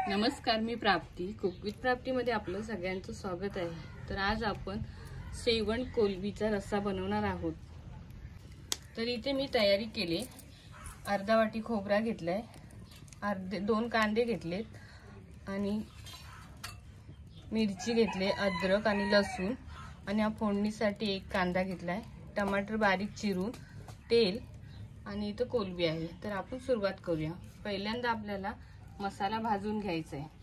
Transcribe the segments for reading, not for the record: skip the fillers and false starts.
नमस्कार, मी प्राप्ती cook with प्राप्तीमध्ये आपलं सगळ्यांचं स्वागत आहे। तर आज आपण शेवण कोलबीचा रस्सा बनवणार आहोत। तर इथे मी तयारी केली। अर्धा वाटी खोबरा घेतलाय, दोन कांदे घेतलेत आणि मिरची घेतले, अद्रक आणि लसूण आणि या फोडणीसाठी एक कांदा घेतलाय, टमाटर बारीक चिरून, तेल आणि इथं कोलबी आहे। तर आपण सुरुवात करूया। पहिल्यांदा आपल्याला मसाला भाजून घ्यायचा आहे।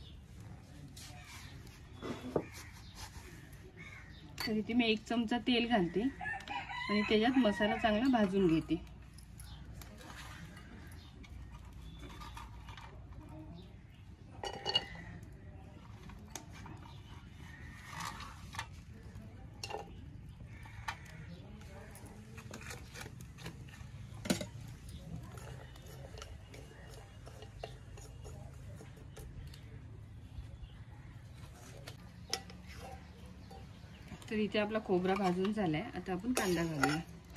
तर इथे मी 1 चमचा तेल घालते आणि त्याच्यात मसाला चांगला भाजून घेते। तर इथे आपला खोबरा भाजून झालाय। आता आपण कांदा घालूया।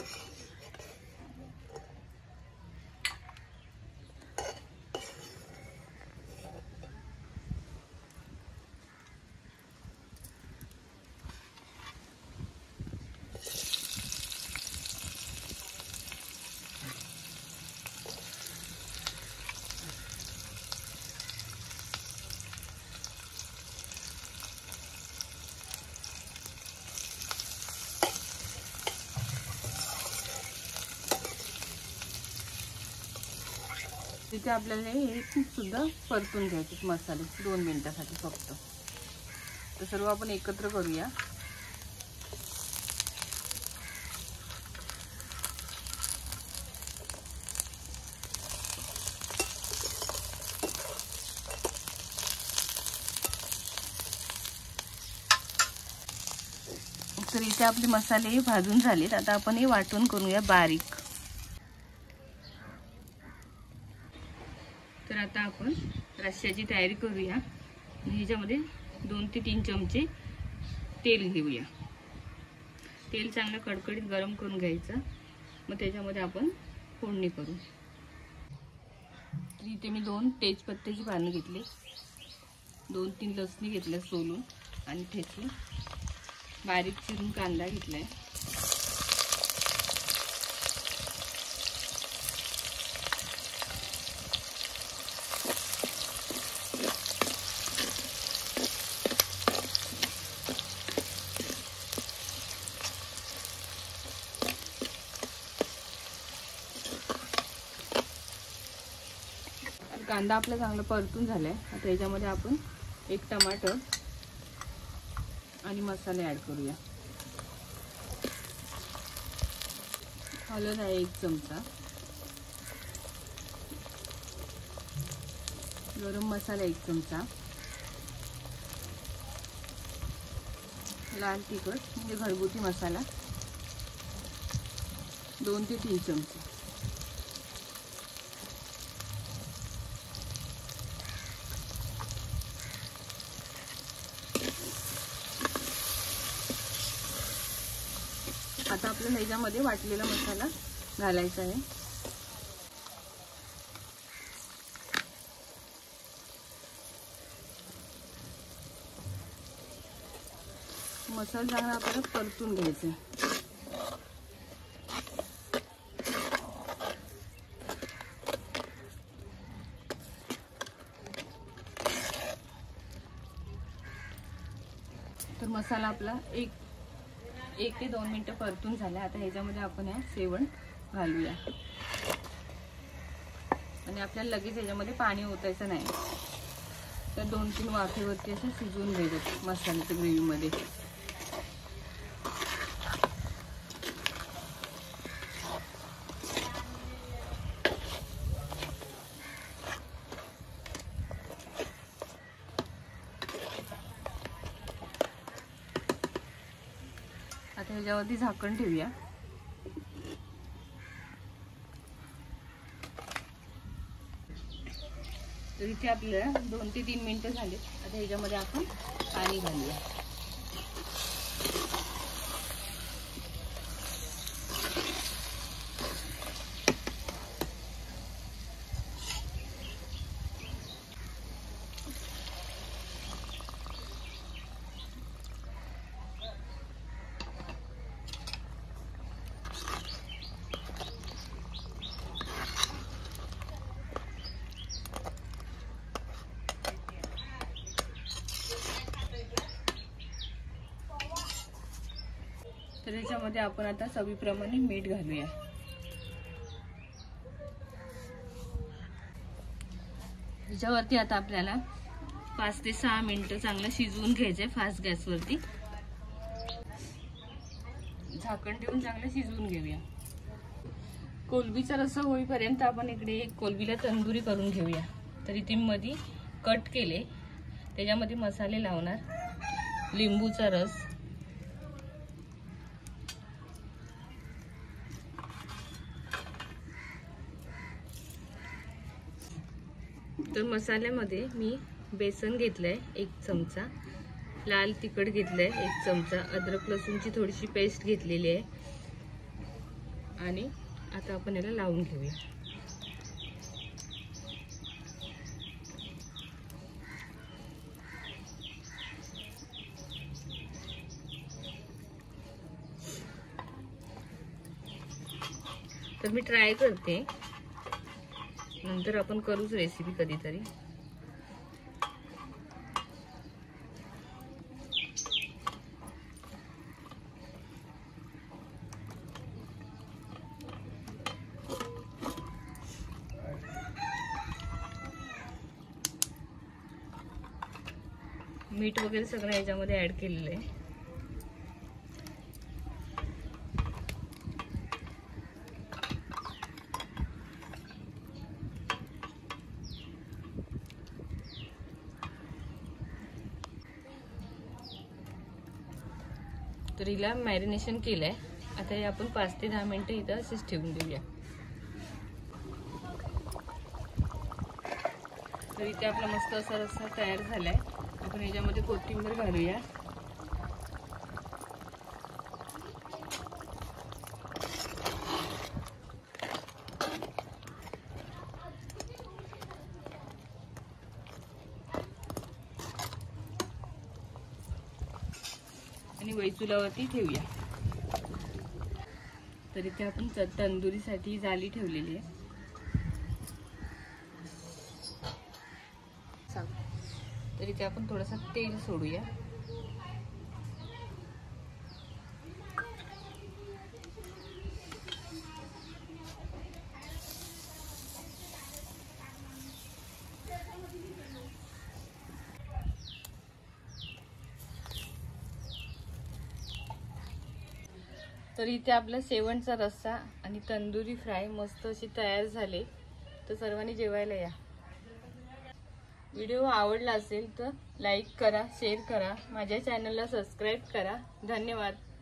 इथे आपल्याला हे खूप सुद्धा परतून घ्यायचे मसाले 2 मिनिटासाठी फक्त। तर सर्व आपण एकत्र करूया। तर इथे आपले मसाले भाजून झालेत। आता आपण हे वाटून करूया बारीक। तर आता आपण रश्श्याची तयारी करूया। ह्याच्यामध्ये 2 ते 3 चमचे तेल घेऊया। तेल चांगलं कडकडीत गरम करून घ्यायचं, मग त्याच्यामध्ये आपण फोडणी करू। तर इथे मी 2 तेजपत्त्याची पानं घेतली, 2-3 लसणी घेतल्या सोलून आणि ठेचून, बारीक चिरून कांदा घेतलाय, कांदा आपला चांगला परतून झालाय। आता याच्यामध्ये आपण 1 टमाटर आणि मसाले ऍड करूया। हळद आहे 1 चमचा, गरम मसाला 1 चमचा, लाल तिखट म्हणजे घरगुती मसाला 2 ते 3 चमचे, आता आपल्याला ह्याच्यामध्ये वाटलेला मसाला घालायचा आहे। मसाला चांगला आपल्याला परतून घ्यायचा आहे। तर मसाला आपला 1 ते 2 मिनिटं परतून झाले। आता ह्याच्यामध्ये आपण हे शेवण घालूया आणि आपल्याला लगेच ह्याच्यामध्ये पाणी ओतायचं नाही। तर 2-3 वाफेवरती असं शिजवून घ्यायचं मसाल्याच्या ग्रेव्हीमध्ये। आता ह्याच्यावरती झाकण ठेवूया। तर इथे आपल्याला 2 ते 3 मिनिटं झाली। आता ह्याच्यामध्ये आपण पाणी घालूया। तर याच्यामध्ये आपण आता चवीप्रमाणे मीठ घालूया। याच्यावरती आता आपल्याला 5 ते 6 मिनिटं चांगलं शिजवून घ्यायचंय फास्ट गॅसवरती। झाकण ठेवून चांगलं शिजवून घेऊया। कोलबीचा रस्सा होईपर्यंत आपण इकडे एक कोलबीला तंदुरी करून घेऊया। तर इथे मध्ये कट केले, त्याच्यामध्ये मसाले लावणार, लिंबूचा रस, तर मसाल्यामध्ये मी बेसन घेतलंय 1 चमचा, लाल तिखट घेतलंय 1 चमचा, अद्रक लसूणची थोडीशी पेस्ट घेतलेली आहे आणि आता आपण याला लावून घेऊया। तर मी ट्राय करते, नंतर आपण करूच रेसिपी कधीतरी। मीठ वगैरे सगळं याच्यामध्ये ऍड केलेलं आहे। तर हिला मॅरिनेशन केलंय, आता हे आपण 5 ते 10 मिनिटं इथं असेच ठेवून देऊया। तर इथे आपला मस्त असा रस्सा तयार झालाय। आपण याच्यामध्ये कोथिंबीर घालूया। आणि वैचुलावरती ठेवूया। तर इथे आपण तंदुरीसाठी जाळी ठेवलेली आहे। तर इथे आपण थोडंसं तेल सोडूया। तर इथे आपला शेवंतचा रस्सा आणि तंदुरी फ्राय मस्त अशी तयार झाले। तर सर्वांनी जेवायला या। व्हिडिओ आवडला असेल तर लाईक करा, शेअर करा, माझ्या चॅनलला सबस्क्राईब करा। धन्यवाद।